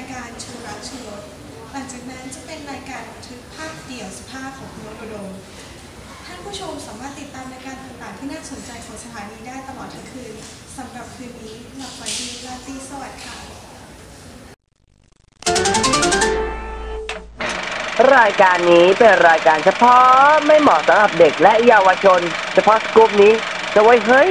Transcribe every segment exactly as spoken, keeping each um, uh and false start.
ายการชูรักชูรสหลังจากนั้นจะเป็นรายการบันทึกภาพเดี่ยวสภาพของคุณนพดลท่านผู้ชมสามารถติดตามรายการต่างๆที่น่าสนใจของสถานีได้ตลอดทั้งคืนสำหรับคืนนี้หลับฝันดีราตรีสวัสดิ์ค่ะรายการนี้เป็นรายการเฉพาะไม่เหมาะสำหรับเด็กและเยาวชนเฉพาะสกู๊ปนี้จะไว้เฮ้ย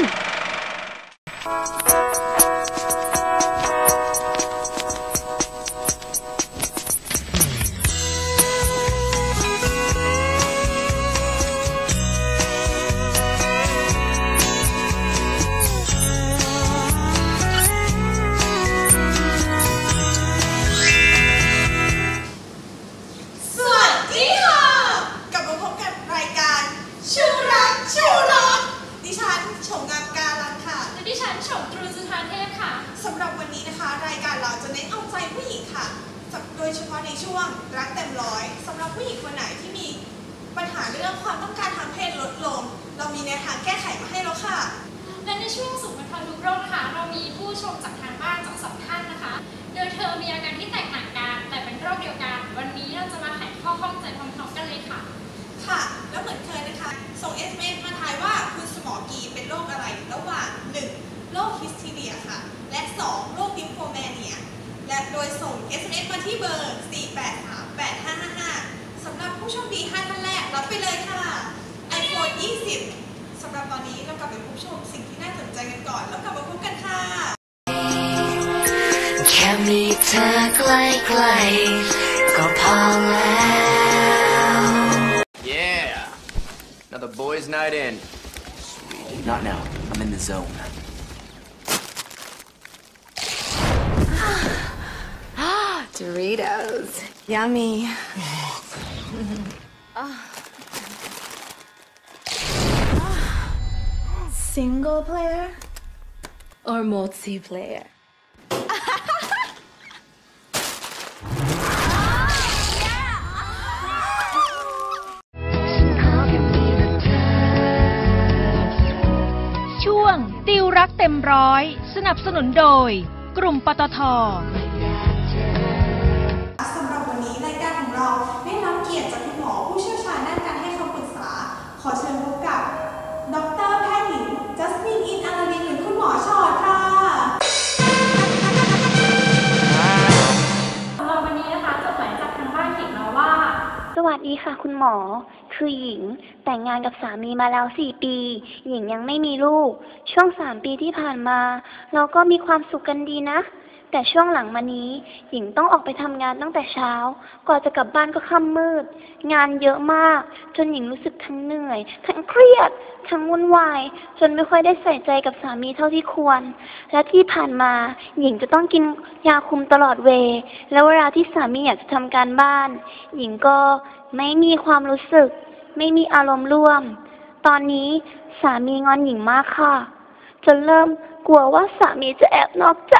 สำหรับวันนี้นะคะรายการเราจะเน้นเอาใจผู้หญิงค่ะโดยเฉพาะในช่วงรักเต็มร้อยสำหรับผู้หญิงคนไหนที่มีปัญหาเรื่องความต้องการทางเพศลดลงเรามีแนวทางแก้ไขมาให้แล้วค่ะและในช่วงสุขบรรเทาทุกโรคนะคะเรามีผู้ชมจากทางบ้านจากสองท่านนะคะโดยเธอมีอาการที่แตกต่างกันแต่เป็นโรคเดียวกันวันนี้เราจะมาไขข้อข้องใจพร้อมๆกันเลยค่ะค่ะแล้วเหมือนเคยนะคะส่ง เอส เอ็ม เอส มาทายว่าคุณสมอกีเป็นโรคอะไรระหว่างหนึ่งโรคฮิสทีเรียค่ะและสองโรคนิมโฟแมเนียและโดยส่ง เอส เอ็ม เอส มาที่เบอร์สี่ แปด สาม แปด ห้า ห้า ห้าสำหรับผู้โชคดีห้าท่านแรกรับไปเลยค่ะ ไอโฟน ยี่สิบสำหรับตอนนี้เรากลับไปพบชมสิ่งที่น่าสนใจกันก่อนแล้วกลับมาพบกันค่ะแค่มีเธอใกล้ๆก็พอแล้ว Yeah another boys night in Sweet not now I'm in the zone Doritos yummy Single player or multiplayer ช่วงติวรักเต็มร้อยสนับสนุนโดยกลุ่มปตท. สำหรับวันนี้รายการของเราได้รับเกียรติจากคุณหมอผู้เชี่ยวชาญด้านการให้คำปรึกษาขอเชิญพบกับดร.แพทย์หญิงจัสมินอินอาราดินหรือคุณหมอชอดค่ะสำหรับวันนี้นะคะจดหมายจากทางบ้านเขียนมาว่าสวัสดีค่ะคุณหมอคือหญิงแต่งงานกับสามีมาแล้วสี่ปีหญิงยังไม่มีลูกช่วงสามปีที่ผ่านมาเราก็มีความสุขกันดีนะแต่ช่วงหลังมานี้หญิงต้องออกไปทำงานตั้งแต่เช้ากว่าจะกลับบ้านก็ค่ำมืดงานเยอะมากจนหญิงรู้สึกทั้งเหนื่อยทั้งเครียดทั้งวุ่นวายจนไม่ค่อยได้ใส่ใจกับสามีเท่าที่ควรและที่ผ่านมาหญิงจะต้องกินยาคุมตลอดเวลาแล้วเวลาที่สามีอยากจะทำการบ้านหญิงก็ไม่มีความรู้สึกไม่มีอารมณ์ร่วมตอนนี้สามีงอนหญิงมากค่ะจนเริ่มกลัวว่าสามีจะแอบนอกใจ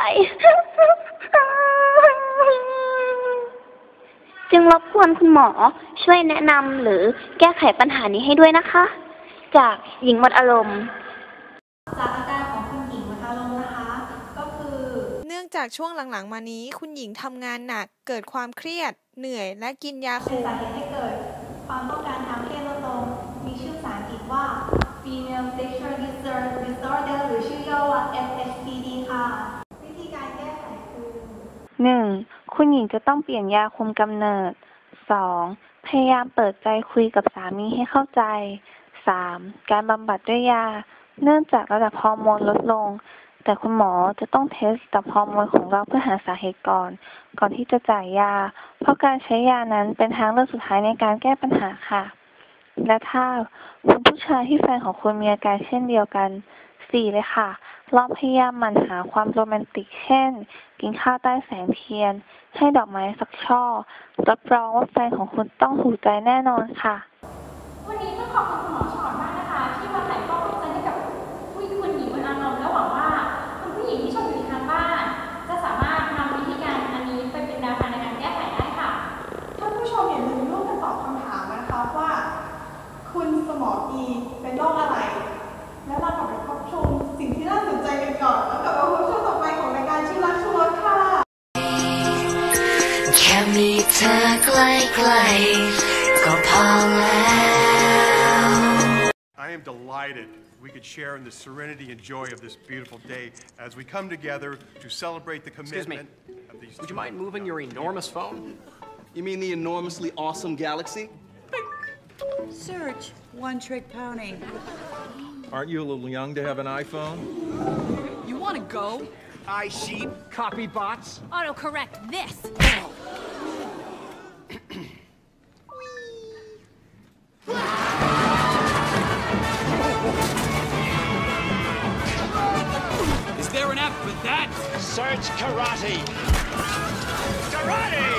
จึงรบกวนคุณหมอช่วยแนะนำหรือแก้ไขปัญหานี้ให้ด้วยนะคะจากหญิงหมดอารมณ์จากอาการของคุณหญิงหมดอารมณ์นะคะก็คือเนื่องจากช่วงหลังๆมานี้คุณหญิงทำงานหนักเกิดความเครียดเหนื่อยและกินยาคุมเป็นสาเหตุให้เกิดความต้องการทางเพศลดลงมีชื่อภาษาอังกฤษว่า Female Sexual Disorder หรือชื่อย่อว่า เอฟ เอส ดี ดี ค่ะวิธีการแก้ไขคือหนึ่ง คุณหญิงจะต้องเปลี่ยนยาคุมกำเนิด สอง พยายามเปิดใจคุยกับสามีให้เข้าใจ สาม การบำบัดด้วยยาเนื่องจากระดับฮอร์โมนลดลงแต่คุณหมอจะต้องเทสกับฮอร์โมนของเราเพื่อหาสาเหตุก่อนก่อนที่จะจ่ายยาเพราะการใช้ยานั้นเป็นทางเลือกสุดท้ายในการแก้ปัญหาค่ะและถ้าคุณผู้ชายที่แฟนของคุณมีอาการเช่นเดียวกัน สี่ เลยค่ะลองพยายามหมั่นหาความโรแมนติกเช่นกินข้าวใต้แสงเทียนให้ดอกไม้สักช่อรับรองว่าแฟนของคุณต้องถูกใจแน่นอนค่ะวันนี้ต้องขอบคุณคุณหมอชอดมากนะคะที่มาถ่ายข้อมูลให้กับผู้คุณหญิงวันอารมณ์และหวังว่าคุณผู้หญิงที่ชมอยู่ทางบ้านจะสามารถนำวิธีการอันนี้ไปเป็นแนวทางในการแก้ไขได้ค่ะท่านผู้ชมอย่าลืมร่วมกันตอบคำถามนะคะว่าคุณสมอกีเป็นโรคอะไรและเรากลับไปพบชมสิ่งที่น่าสนใจกันก่อนแล้วกลับมาพบช่วงต่อไปของรายการชื่อรักชูรสค่ะมีเธอใกล้ๆก็พอแล้ว I am delighted we could share in the serenity and joy of this beautiful day as we come together to celebrate the commitment of these. Would you mind moving your enormous phone? You mean the enormously awesome Galaxy? Search One Trick Pony. Aren't you a little young to have an iPhone? You want to go? iSheep, copy bots. Autocorrect this. Is there an app for that? Search karate. Karate!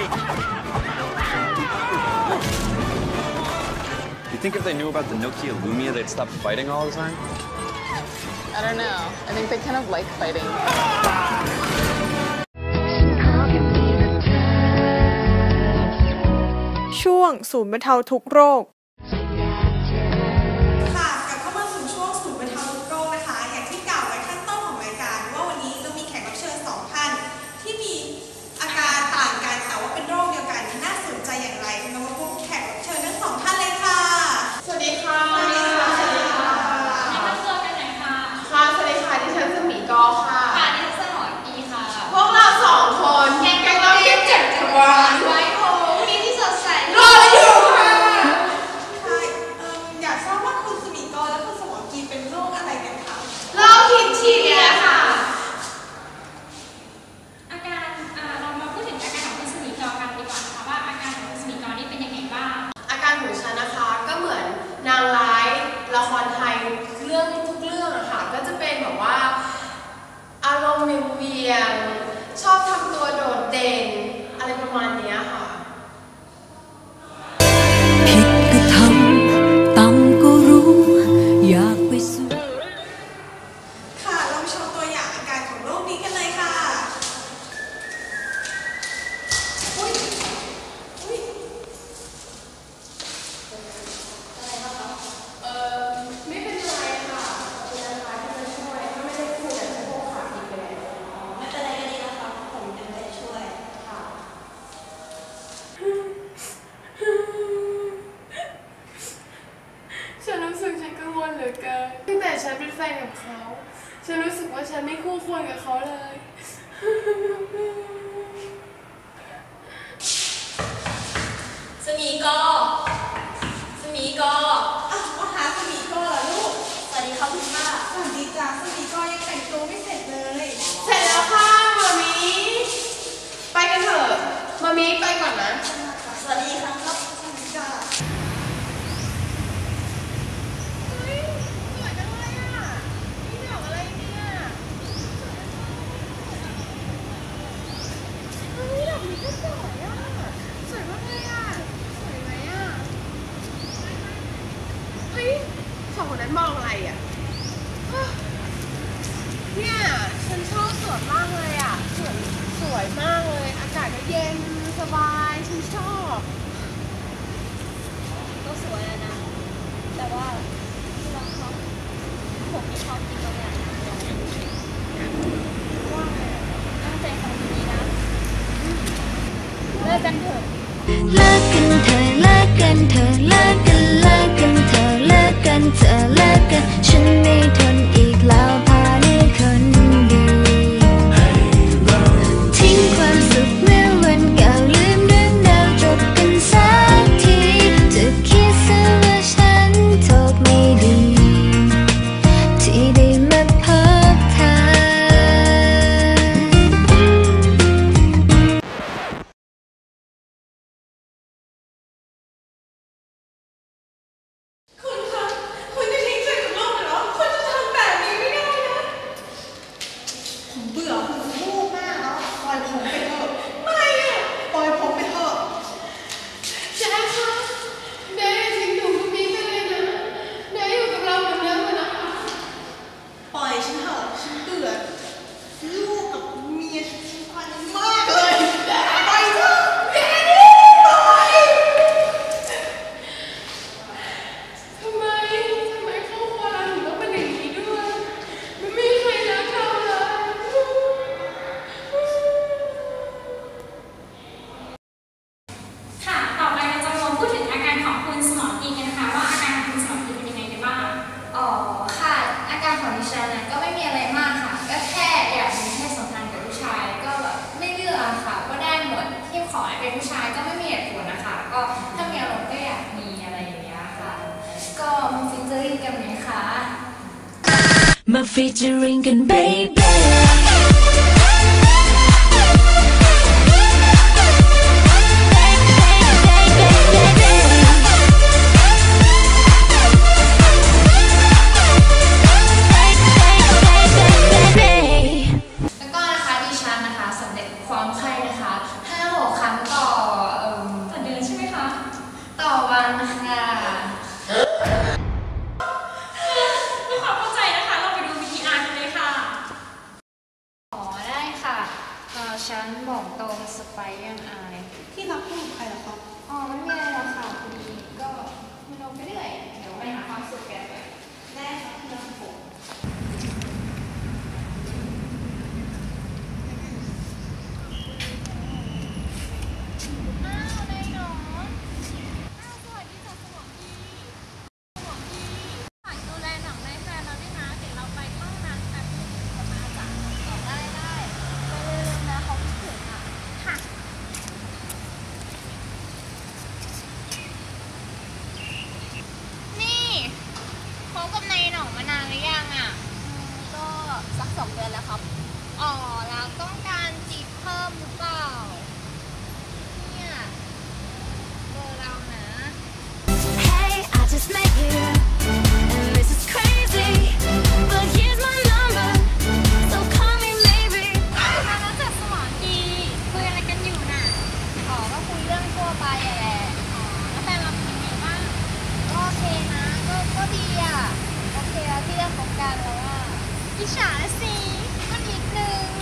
You think if they knew about the Nokia Lumia, they'd stop fighting all the time? I don't know. I think they kind of like fighting. ช่วงศูนย์บรรเทาทุกโรคค่ะกลับเข้ามาสู่ช่วงศูนย์บรรเทาทุกโรคนะคะอย่างที่กล่าวไว้ขั้นต้นของรายการว่าวันนี้เรามีแขกรับเชิญสองท่านที่มีอาการต่างกันแต่ว่าเป็นโรคเดียวกันน่าสนใจอย่างไรเรามาพบแขกรับเชิญทั้งสองท่านเลยค่ะสวัสดีค่ะสวัสดีค่ะสวัสดีค่ะแนะนำตัวกันหน่อยค่ะค่ะสวัสดีค่ะดิฉันสมีกอค่ะค่ะดิฉันสมอกีค่ะพวกเราสองคนแข่งกันเราเก็บเจ็ดวันไว้โหวันนี้ที่สดใสรออยู่ค่ะใช่อยากทราบว่าคุณสมีกอและคุณสมอกีเป็นโรคอะไรกันคะโรคฮิสทีเรียค่ะอาการเรามาพูดถึงอาการของคุณสมีกอกันดีกว่าค่ะว่าอาการของคุณสมีกอนี่เป็นยังไงบ้างอาการของฉันนะคะก็เหมือนนางร้ายละครไทยเรื่องทุกเรื่องอะค่ะก็จะเป็นแบบว่าอารมณ์เวียงชอบทำตัวโดดเด่นอะไรประมาณนี้ค่ะผิดก็ทำต่ำก็รู้อยากไปสู่ค่ะลองชมตัวอย่างอาการของโรคนี้กันเลยค่ะอุ้ยอุ้ยอะไรคะเอ่อไม่เป็นไรค่ะเป็นอะไรที่จะช่วยถ้าไม่ได้พูดแต่จะโบกขาอีกไปเลยไม่เป็นไรก็ดีนะคะผมจะไปช่วยค่ะฉันรู้สึกฉันกังวลเหลือเกินตั้งแต่ฉันเป็นแฟนกับเขาฉันรู้สึกว่าฉันไม่คู่ควรกับเขาเลยสมีกอสมีกออ่ะมาหาสมีกอเหรอลูกสวัสดีครับคุณป้าสวัสดีจ้าสมีกอยังแต่งตัวไม่เสร็จเลยเสร็จแล้วค่ะมามีไปกันเถอะมามีไปก่อนนะสวัสดีครับครับสวัสดีจ้าเฮ้ยสวยจังเลยอ่ะนี่ดอกอะไรเนี่ยเฮ้ยดอกนี้ก็สวยอ่ะสวยมากเลยอ่ะสวยไหมอ่ะเฮ้ยสองคนนั้นมองอะไรอ่ะเนี่ยฉันชอบสวนมากเลยอ่ะสวนสวยมากเลยอากาศก็เย็นสบายฉันชอบก็สวยนะแต่ว่าเราชอบผมที่ชอบกินเราเนี่ยว่าตั้งใจฟังดีๆนะเลิกกันเถอะเลิกกันเถอะเลิกกันเถอะเลิกกันเลิกกันเถอะเลิกกันเถอะเลิกกันฉันไม่ทนอีกแล้วพาได้คนดีทิ้งความสุขเมื่อวันเก่าลืมเรื่องราวจบกันสักทีจะคิดซะว่าฉันโชคไม่ดีที่ได้มาฟีเจอริงกัน baby ฉันบอกตรงสไปยังอายที่รักพูดกับใครเหรอครับอ๋อไม่มีอะไรหรอกค่ะพอดีก็มันลงไปเรื่อยเดี๋ยวไปหาความสุขแกไปได้ครับที่รักผมอ้าวในหนออ้าวสวัสดีจ้ะสมองดีสมองดีฝากดูแลหนังในแฟนเราด้วยนะเดี๋ยวเราไปห้องน้ำแต่พี่จะมาจ้ะต่อได้ได้ไปเร็วๆนะเขาคิดถึงอ่ะค่ะนี่คบกับนายหน่องมานานหรือยังอ่ะก็สักสองเดือนแล้วครับอ๋อแล้วต้องการจีบเพิ่มหรือเปล่าเนี่ยเบอร์เรานะ Hey I just met you and this is crazy but here's my number so call me maybe มาแล้วจากสมองดีคุยอะไรกันอยู่น่ะอ๋อก็คุยเรื่องทั่วไปอะแหละอ๋อแล้วแฟนเราเป็นยังไงบ้างก็โอเคนะก็ก็ดีอ่ะโอเคแล้วที่เลิกคบกันแล้วอ่ะอิจฉาสิก็นิดนึง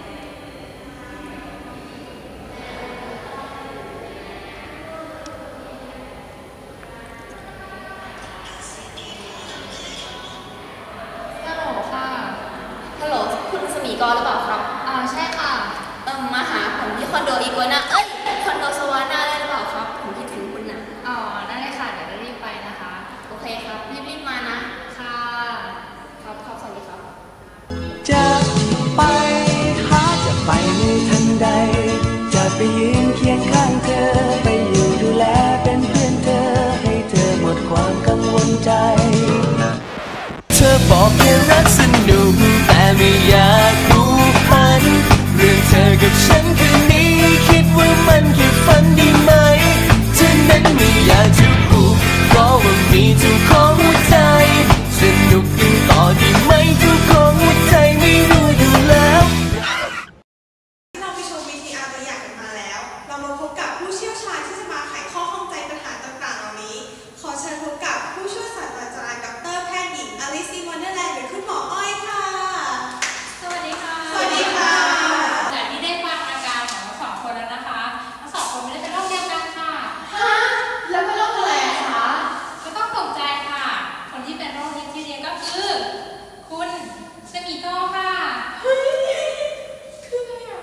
ฮัลโหลค่ะฮัลโหลคุณสมีกรหรือเปล่าครับอ่าใช่ค่ะเอิ่มมาหาผมที่คอนโดอีกัวนาเอ้ยคอนโดสวานาได้หรือเปล่าครับผมคิดถึงคุณนะอ๋อได้เลยค่ะเดี๋ยวรีบไปนะคะโอเคครับรีบๆมานะค่ะครับครับสวัสดีครับจะไปหาจะไปในทันใดจะไปยืนเคียงข้างเธอไปอยู่ดูแลเป็นเพื่อนเธอให้เธอหมดความกังวลใจเธอบอกแค่รักสนุกแต่ไม่อยากรู้พันเรื่องเธอกับฉันคืนนี้คิดว่ามันแค่ฝันดีไหมเธอนั้นไม่อยากจะพูดเพราะว่ามีเจ้าของหัวใจสนุกกันต่อดีไหมเจ้าของหัวใจไม่รู้อยู่แล้วเราไปชม วี ที อาร์ ตัวอย่างกันมาแล้ว เรามาพบกับผู้เชี่ยวชาญที่จะมาไขข้อข้องใจปัญหาต่างๆเหล่านี้ ขอเชิญพบกับผู้ช่วยศาสตราจารย์ดร.แพทย์หญิงอลิซ อิน วันเดอร์แลนด์หรือคุณหมออ้อยค่ะสวัสดีค่ะสวัสดีค่ะจากที่ได้ฟังอาการของทั้งสองคนแล้วนะคะทั้งสองคนไม่ได้เป็นโรคเดียวกันค่ะฮะแล้วเป็นโรคอะไรคะก็ต้องตกใจค่ะคนที่เป็นโรคฮิสทีเรียก็คือคุณสมีโก้ค่ะเฮ้ยคืออะไรอ่ะ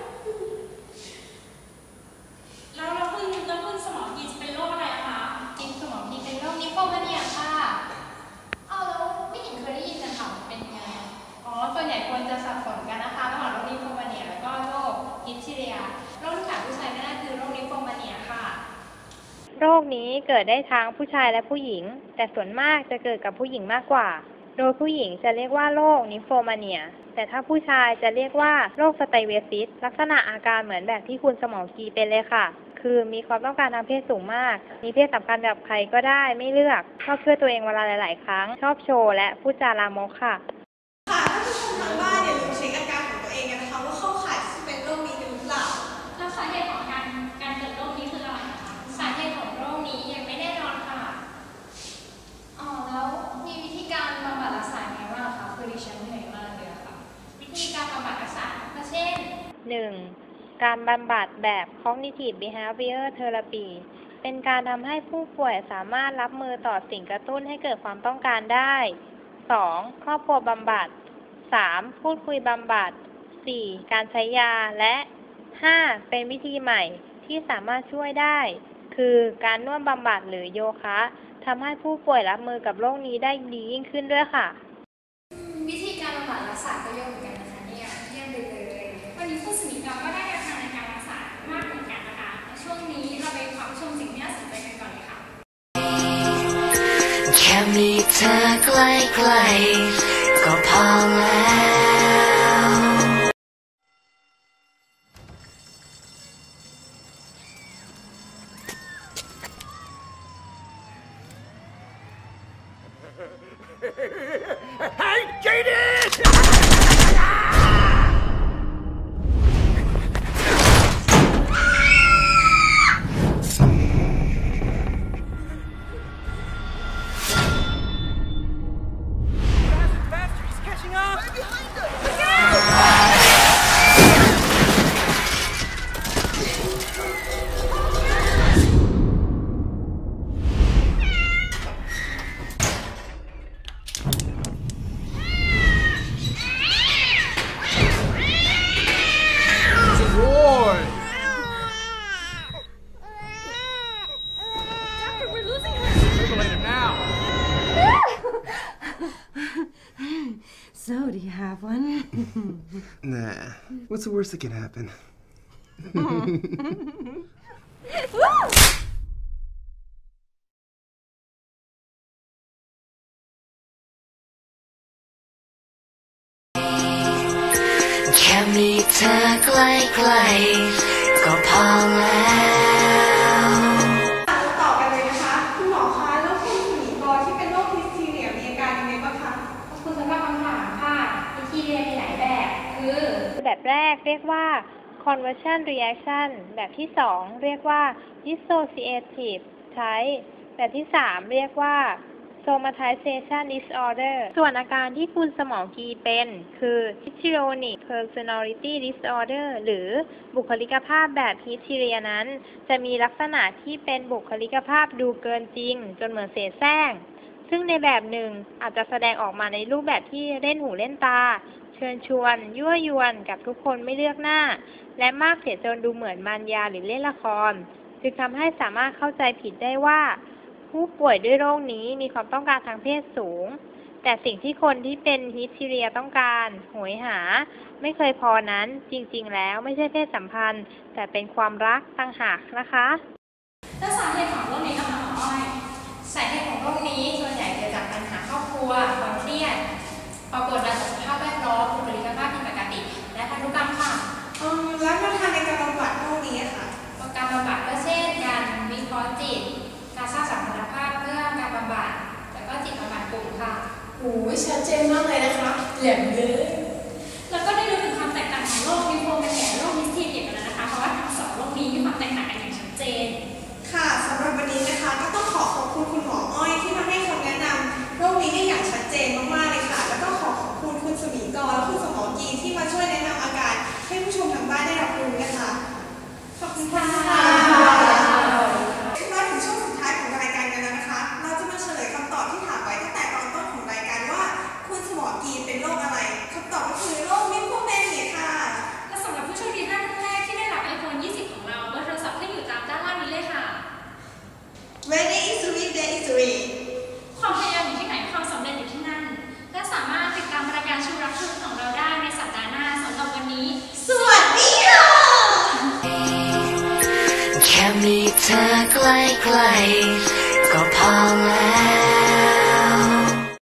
แล้วเราคุณแล้วคุณสมองดีจะเป็นโรคอะไรอะคะจริงสมองดีเป็นโรคนิโปมาเนียค่ะเอาแล้วไม่เห็นเคยได้ยินกันค่ะเป็นยังไงอ๋อส่วนใหญ่คนจะสับสนกันนะคะระหว่างโรคนิโปมาเนียแล้วก็โรคฮิสทีเรียโรคที่ขาดผู้ชายไม่ได้คือโรคนิโปมาเนียค่ะโรคนี้เกิดได้ทั้งผู้ชายและผู้หญิงแต่ส่วนมากจะเกิดกับผู้หญิงมากกว่าโดยผู้หญิงจะเรียกว่าโรคนิโฟมาเนียแต่ถ้าผู้ชายจะเรียกว่าโรคสไตเวซิสลักษณะอาการเหมือนแบบที่คุณสมองกีเป็นเลยค่ะคือมีความต้องการทางเพศสูงมากมีเพศสัมพันธ์กับใครก็ได้ไม่เลือกชอบช่วยตัวเองเวลาหลายๆครั้งชอบโชว์และพูดจาลามกค่ะค่ะท่านผู้ชมทางบ้านอย่าลืมเช็คอาการของตัวเองกันนะคะว่าเข้าข่ายที่จะเป็นโรคนี้หรือเปล่าแล้วสาเหตุของการการเกิดโรคนี้คืออะไรคะสาเหตุของโรคนี้ยังไม่แน่นอนค่ะอ๋อแล้วมีวิธีการบำบัดรักษาไงบ้างคะคือดิฉันเหนื่อยมากเลยค่ะวิธีการบำบัดรักษาเช่นหนึ่ง การบำบัดแบบ Cognitive Behavior Therapy เป็นการทำให้ผู้ป่วยสามารถรับมือต่อสิ่งกระตุ้นให้เกิดความต้องการได้ สอง ครอบครัวบำบัด สาม พูดคุยบำบัด สี่ การใช้ยา และ ห้า เป็นวิธีใหม่ที่สามารถช่วยได้ คือการนวดบำบัดหรือโยคะทำให้ผู้ป่วยรับมือกับโรคนี้ได้ดียิ่งขึ้นด้วยค่ะวิธีการบำบัดรักษาก็เยอะเหมือนกันนะคะเนี่ยเยี่ยมไปเลยวันนี้ผู้สนิทเราก็ได้แนวทางในการรักษามากเหมือนกันนะคะช่วงนี้เราไปฟังชมสิ่งที่น่าสนใจกันก่อนเลยค่ะแค่มีเธอใกล้ๆก็พอแล้ว Hey, Jaden! So, do you have one? Nah. What's the worst that can happen? แค่มีเธอใกล้ๆก็พอแล้วต่อกันเลยนะคะคุณหมอคะแล้วคุณหมีกอที่เป็นโรคฮิสทีเรียมีอาการยังไงบ้างคะขอบคุณสำหรับคำถามค่ะฮิสทีเรียมีหลายแบบคือแบบแรกเรียกว่า conversion reaction แบบที่สองเรียกว่า dissociative type แบบที่สามเรียกว่า somatization disorder ส่วนอาการที่คุณสมอกีเป็นคือ histrionic personality disorder หรือบุคลิกภาพแบบฮิสทีเรียนั้นจะมีลักษณะที่เป็นบุคลิกภาพดูเกินจริงจนเหมือนเสแสร้งซึ่งในแบบหนึ่งอาจจะแสดงออกมาในรูปแบบที่เล่นหูเล่นตาเชิญชวนยั่วยวนกับทุกคนไม่เลือกหน้าและมากเสียจนดูเหมือนมารยาหรือเล่นละครจึงทำให้สามารถเข้าใจผิดได้ว่าผู้ป่วยด้วยโรคนี้มีความต้องการทางเพศสูงแต่สิ่งที่คนที่เป็นฮิสทีเรียต้องการโหยหาไม่เคยพอนั้นจริงๆแล้วไม่ใช่เพศสัมพันธ์แต่เป็นความรักต่างหากนะคะและสาเหตุของโรคนี้นะคะหมออ้อยสาเหตุของโรคนี้ส่วนใหญ่เกิดจากปัญหาครอบครัวความเครียดปรากฏจากสภาพแวดล้อมบุคลิกภาพผิดปกติและพันธุกรรมค่ะอืมแล้วแนวทางในการบำบัดโรคนี้ค่ะการบำบัดก็เช่นการวิเคราะห์จิตการสร้างสัมพันธภาพเพื่อการบำบัดแล้วก็จิตบำบัดกลุ่มค่ะโอ้ยชัดเจนมากเลยนะคะแหลมเลยแล้วก็ได้รู้ถึงความแตกต่างของโรคนิวโรแมนและโรคฮิสทีเรียกันแล้วนะคะเพราะว่าทั้งสองโรคนี้มีความแตกต่างกันอย่างชัดเจนค่ะสำหรับวันนี้นะคะก็ต้องขอขอบคุณคุณหมออ้อยที่มาให้คำแนะนำโรคนี้ได้อย่างชัดเจนมากๆเลยค่ะแล้วก็ขอขอบคุณคุณสมีกรและคุณสมองกีที่มาช่วยแนะนำอาการให้ผู้ชมทางบ้านได้รับรู้นะคะขอบคุณค่ะมาถึงช่วงสุดท้ายของรายการกันแล้วนะคะเราจะมาเฉลยคำตอบที่ถามไว้ตั้งแต่ตอนต้นของรายการว่าคุณสมองกีเป็นโรคอะไรคำตอบก็คือโรคมิโครแมเนียค่ะและสำหรับผู้โชคดีท่านแรกที่ได้รับ ไอโฟน ยี่สิบ ของเราเบอร์โทรศัพท์ขึ้นอยู่ตามด้านล่างนี้เลยค่ะ Where there is read there is rain ความพยายามอยู่ที่ไหนความสำเร็จอยู่ที่นั่นและสามารถติดตามรายการชูรักชูของเราได้ในสัปดาห์หน้าสำหรับวันนี้สวัสดีค่ะแค่มีเธอใกล้ๆก็พอแล้ว